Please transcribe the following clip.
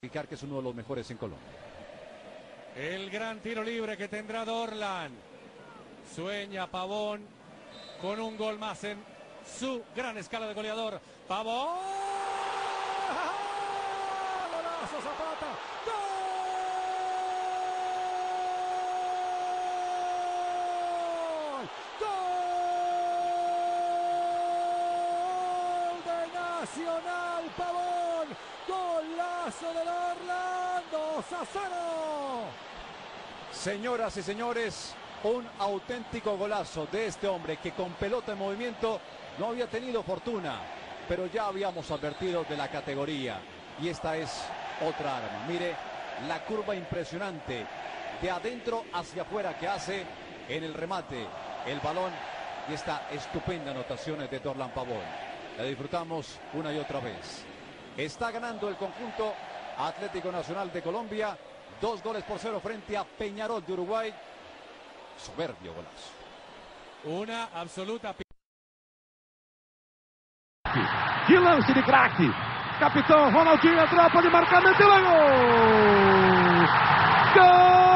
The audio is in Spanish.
Que es uno de los mejores en Colombia. El gran tiro libre que tendrá Dorlan. Sueña Pavón con un gol más en su gran escala de goleador. Pavón. ¡Golazo Zapata! ¡Gol! ¡Gol de Nacional Pavón! ¡Golazo del Orlando! ¡2-0! Señoras y señores, un auténtico golazo de este hombre que con pelota en movimiento no había tenido fortuna, pero ya habíamos advertido de la categoría. Y esta es otra arma. Mire la curva impresionante de adentro hacia afuera que hace en el remate el balón y esta estupenda anotación de Dorlan Pavón. La disfrutamos una y otra vez. Está ganando el conjunto Atlético Nacional de Colombia 2-0 frente a Peñarol de Uruguay. Soberbio golazo. Una absoluta. Que lance de craque. Capitão Ronaldinho entrou, pode marcar, meteu gol! Gol!